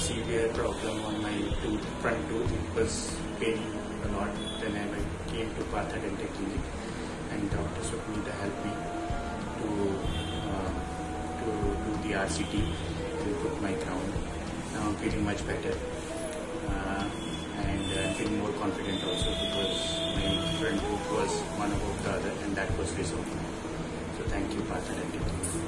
severe problem on my front tooth. It was paining a lot. Then I came to Partha Dental Clinic, and doctors took me to help me to do the RCT and put my crown. Now I'm feeling much better, and I'm feeling more confident also because my front tooth was one above the other, and that was resolved. So thank you, Partha Dental Clinic.